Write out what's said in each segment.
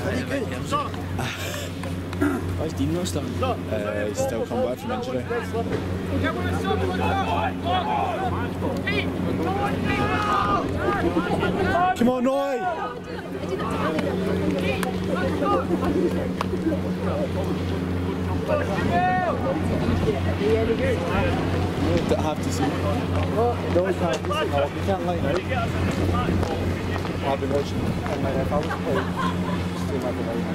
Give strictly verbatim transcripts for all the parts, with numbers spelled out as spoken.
Why's Dean not starting? Uh, he's still come back from injury. Come on, Noy! You don't have to see. No, we can't. No, we can't line out. I've been watching and like if I was playing, stay my line.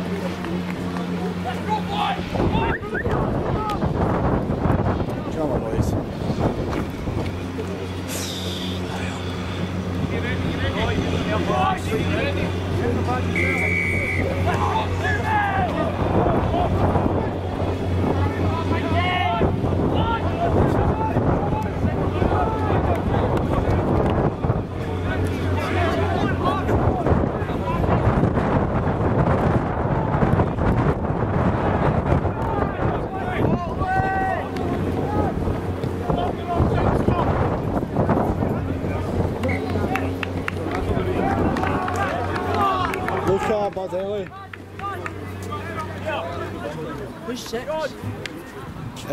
Come on, boys. Luca Bardelli. Who's six? Uh,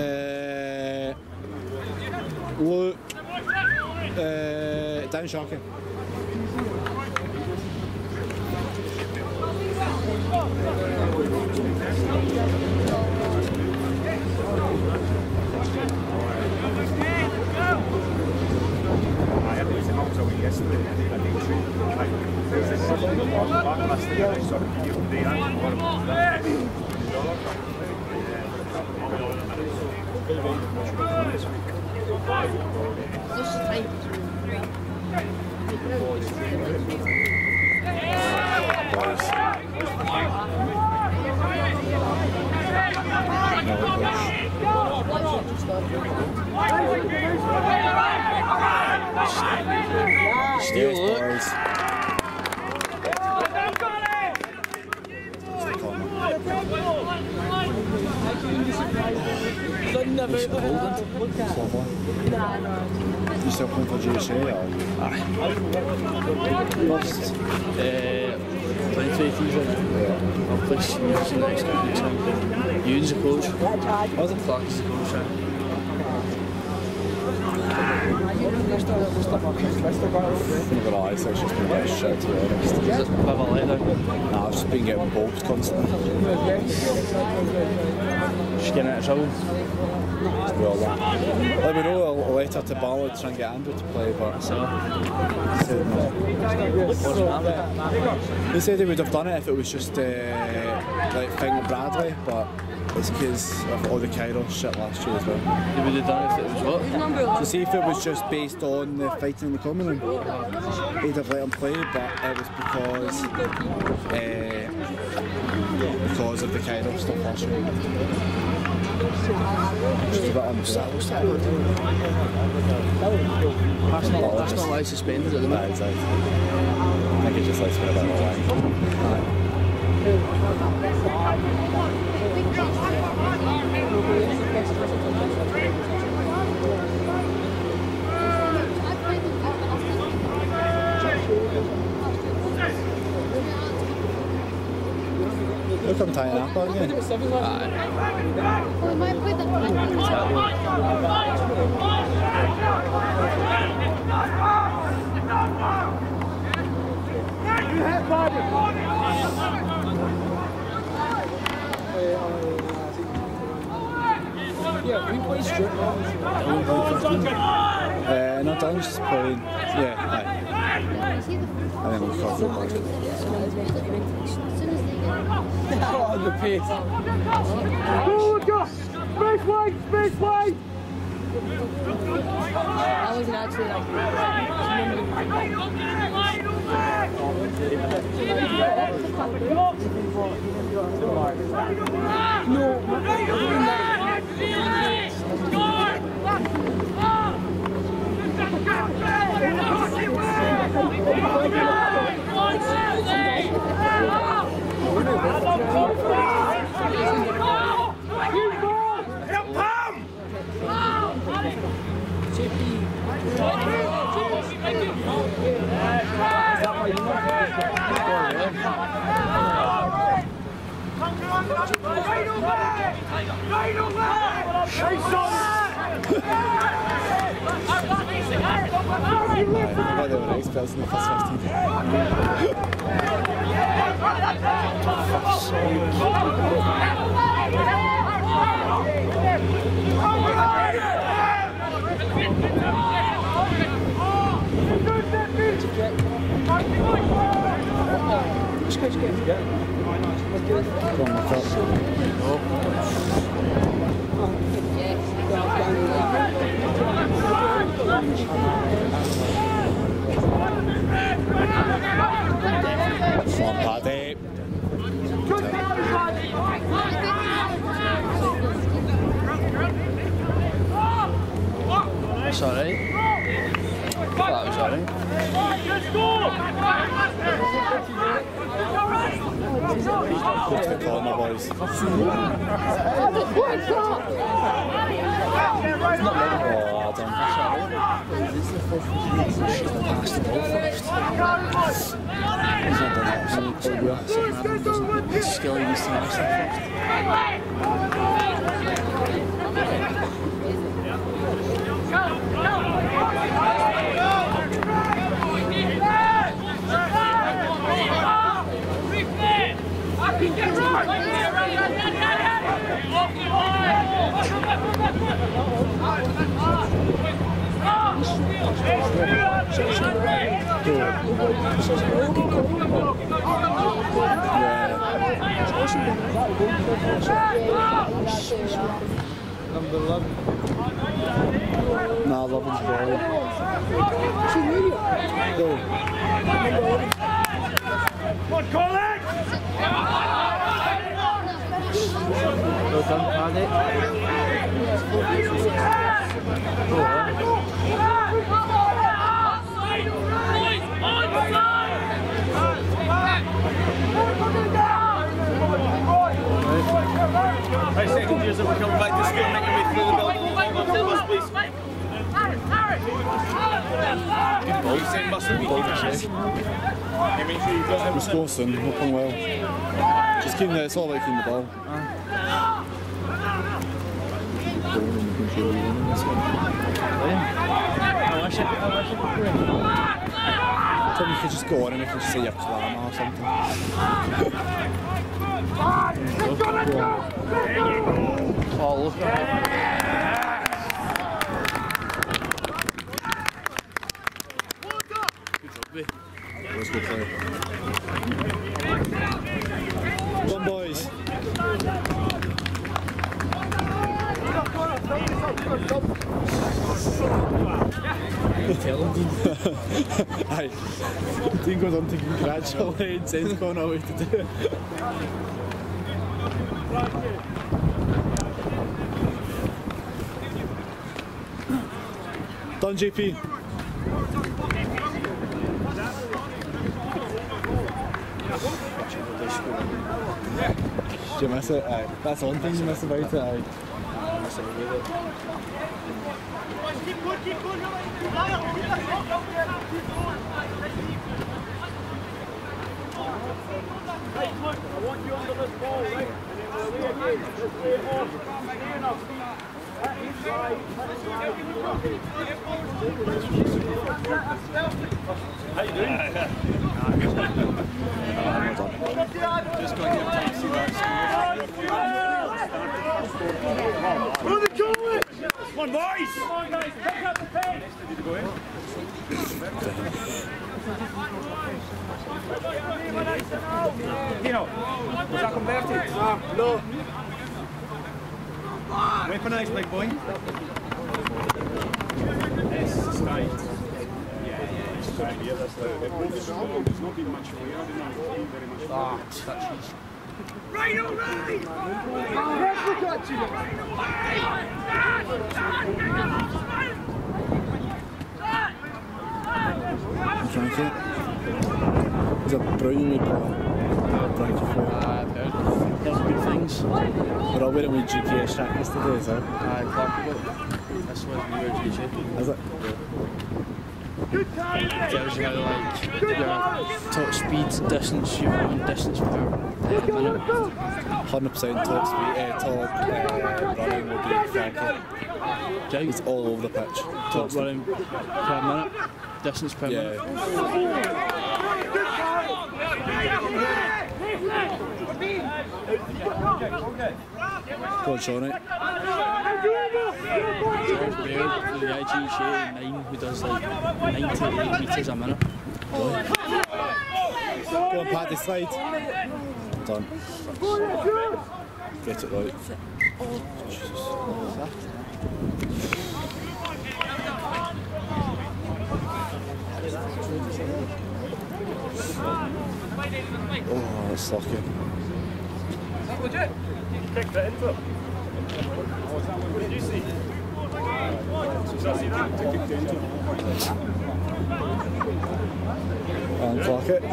Luke. Uh, Dan Sharkey. Steals balls. You still playing for G S A or? Aye. First, uh, twenty-three season. Yeah. I'll play seniors in the next couple weeks. Ewan's the coach. Was it? Clark's the coach. I'm not gonna lie, it's actually just been getting shit to be honest. Is it a bit of a letdown? Nah, I've just been getting bulbed constantly. Just getting out of trouble. Well, like, we know a letter to Ballard to try and get Andrew to play, but So, he said no. what's the matter? He said he would have done it if it was just uh, like thing with Bradley, but it's because of all the Kairos shit last year as well. They would have done it if it was what? To see if it was just based on the fighting in the common room, he'd have let him play, but it was because uh, because of the Kairos stuff last year. Which is a bit unfair. That's not, that's not why he's suspended at the Nah, minute. exactly. I think he just likes being a bit of a wank. Look, I'm tying up again. Aye. Yeah, we play strip. Uh, no, Dylan's just playing. Yeah, aye. I think we'll cover it. Oh, the pace. Forward, go! Space wide, space wide! That wasn't actually like. No, Right, they were nice person in the first fifteen. Go on, look up. Fun party. It's alright. That was alright. Go to the corner, boys. Oh, Adam. He's not done that, so he's skill he needs to master Number eleven. Nah, eleven's brilliant. Go. What, call it! Well done, Paddy. Right, second years that we're coming back to school, making way through the building. Please. Good ball, second mustn't be keeping check. You make sure you've got everything. Wisconsin, up and well. Just keep the, it's all about keeping the ball. Tom, you could just go on and we can say your plan or something. Oh, look at him. Good job, Let's go play. Come on, boys. Aye. Dean goes on to congratulate, says he's going away to do it. Done, J P. Did you miss it? Aye. That's one thing you miss about it, aye. I want you under this ball, right? And then we'll lay again. Let's lay it off. Near enough. That inside. How you doing? Just going to get to see that. Who are they going? Come on, boys! Come on, guys. Pick up the pace. Did you go in? Dino, was that converted? Uh, no. Weaponized, big boy. Yes, straight. Yeah, yeah, it's straight. Yeah, that's the... There's not been much for you. I didn't know very much. Ah, touches. Right away! Thank you. He's a brilliant player. Thank you for it. Ah, I've heard. Heard good things. We're all wearing with G P S track yesterday, so. Aye, Clark, this was we were G P. Is it? tells you how like your top speed, distance, you run distance per uh, minute. one hundred percent top speed, uh, top uh, running would be Frankie. He's all over the pitch. Top running per minute, distance per Yeah. minute. Go on, Shawnee. George Baird, the I G Shea nine, who does like ninety-eight metres a minute. Go on, Paddy, slide. Done. Get it right. Oh, that's lucky. Kick that into it. What did you see? Did I see that? And clock it.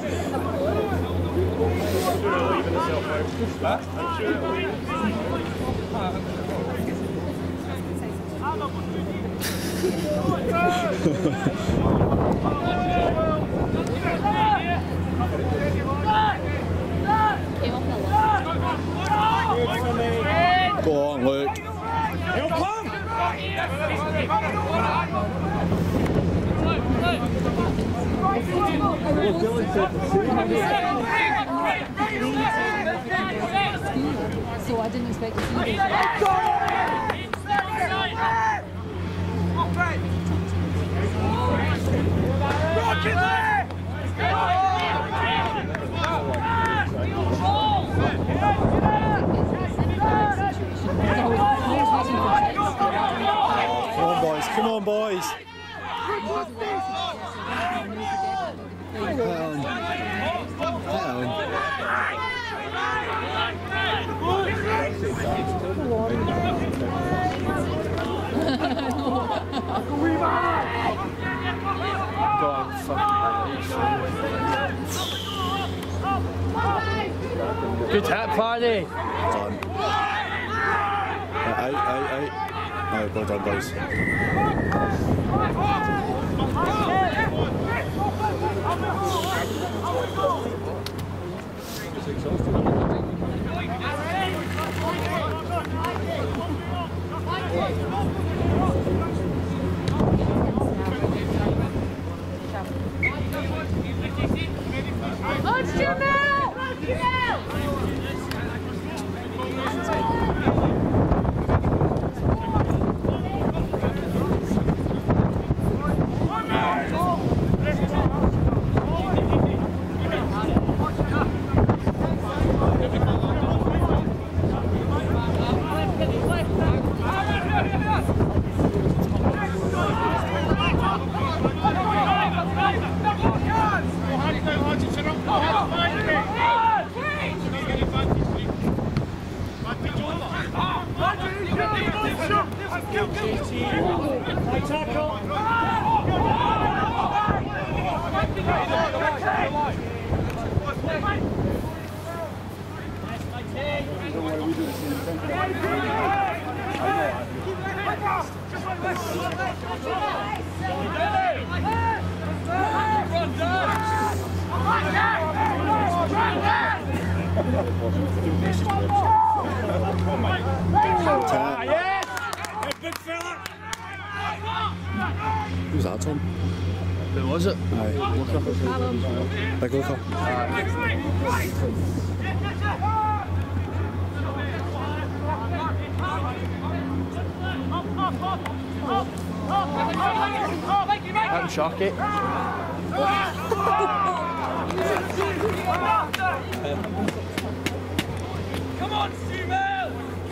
Go on, Luke. He'll come! So I didn't expect to see this. Come on, boys. Come on, boys. Down. Down. God, fucking good hit, Paddy. Done. Out, out, out. No, well done, boys. Let's jump out! Who's that, Tom? Who was it? Aye. Big Luca. I'm shocked. Come on, Steven!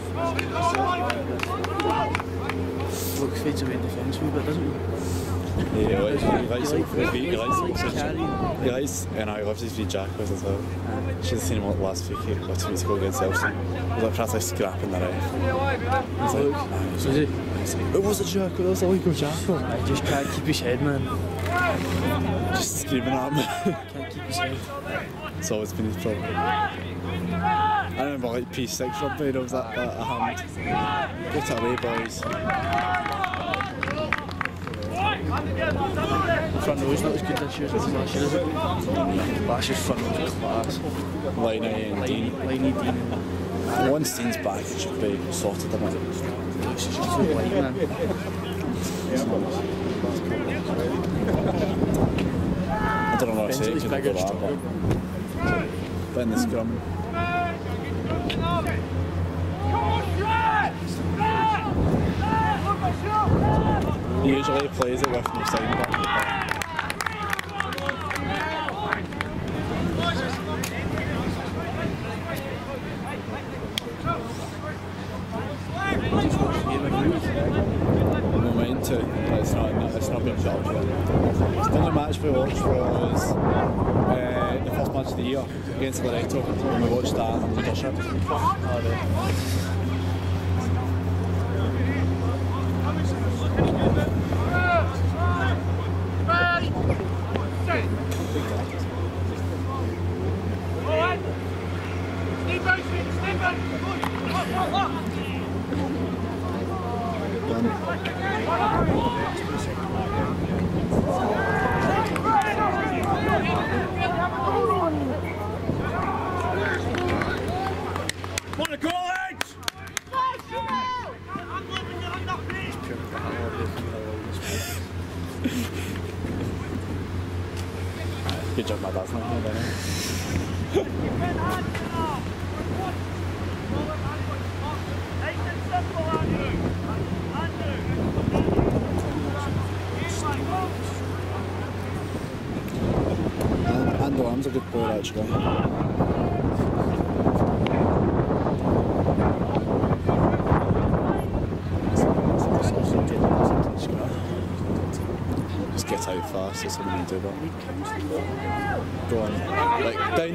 Luke fades away defence a wee bit, doesn't he? Yeah, he likes, he likes, he likes, he likes, Likes carrying. he likes, and I loves his wee jackals as well. Should have seen him last week, he got two weeks ago against Elston. He was like practically scrapping the ref. He's like, nah, So is he? he's like, it was a jackal, that was a legal jackal. I just can't keep his head, man. Just screaming at him. Can't keep his head. It's always been his problem. I remember like P six rugby, it was that, that a hand. Get it away, boys. Front row's not as good this year as it was last year, is it? Last year's front row was class. Liney and Dean. Liney, Dean. Once Dean's back, it should be sorted a bit. It's just so light, man. I don't know what I say, it Bensley's could bigger, go that, stronger. but, but in the scrum. He usually plays it with no sign button. No mind to, but it's not, it's not been judged yet. The only match we watched was uh, the first match of the year against Loreto, and we watched that in leadership. Good job, my dad's not here, then. And the lamb's a good player, actually. Just get out fast, that's what we need to do, but go on, like, down.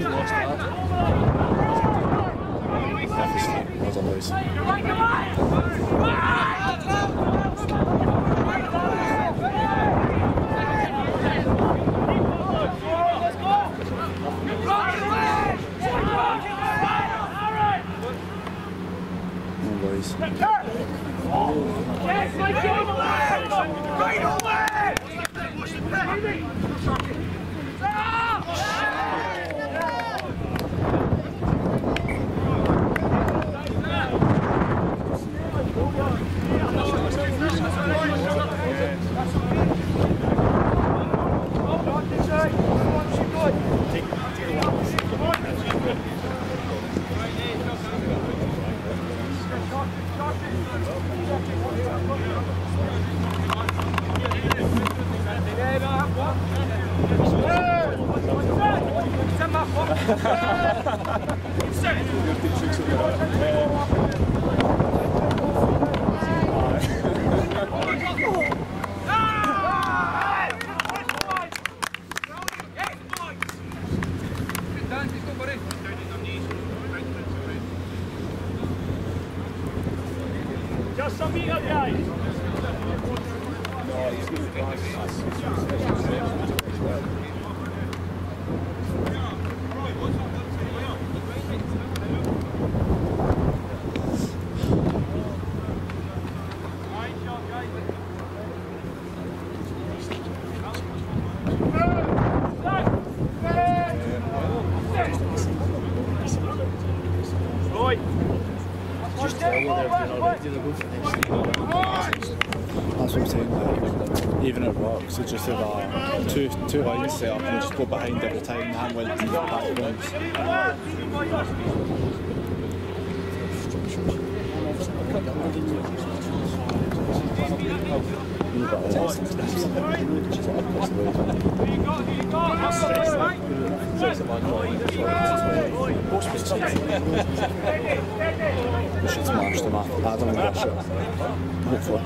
Half his feet, was on loose. No boys. Just some meter, guys. That's what I'm saying, like, even at Rocks, they just have uh, two, two lines set up and they just go behind every time, they haven't went to the back ones. We should smash them up. I don't know, shit. Hopefully.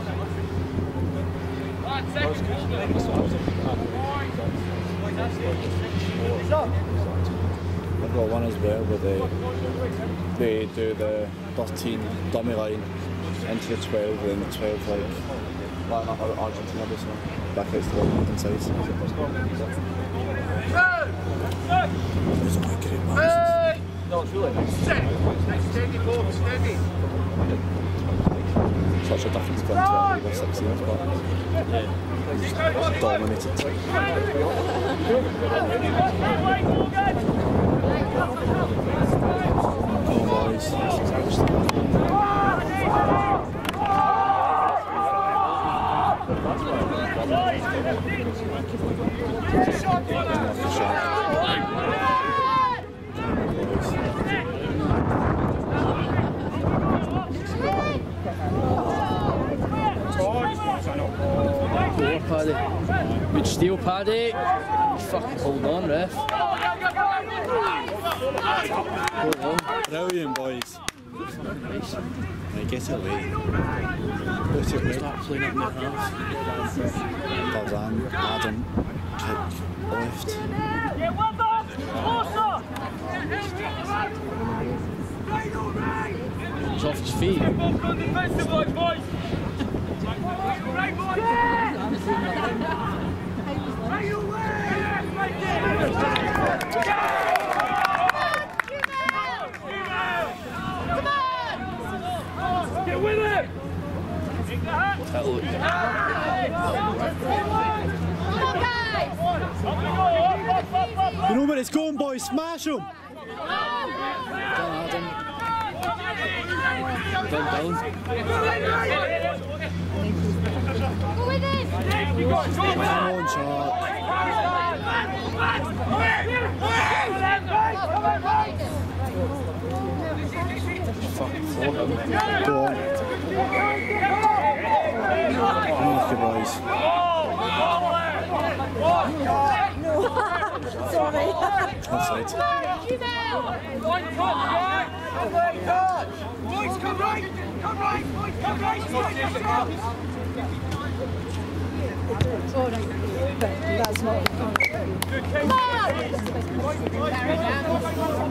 I've got one as well where they, they do the thirteen dummy line into the twelve and the twelve like like Argentina or something. Back out to the inside. It's a great man. No, it's really nice. Steady, both, steady. Such a difference going to the sixteens, but dominated. Come on, boys. Paddy. Good steal, Paddy. Fucking hold on, ref. Hold on. Brilliant, boys. Right, get it away. Get it away. Start playing up in the half. Tarzan, Adam, kick, left. He's off his feet. Get with it! That look. You know where it's going, boys. Smash them. Down, Adam. Down, down. Go with it! Come on, Shark. Fucking for him. Go on. Come on, you boys. Sorry. Offside. Boys, come right! Come right! Boys, come right! Oh, no. That's not. Come on!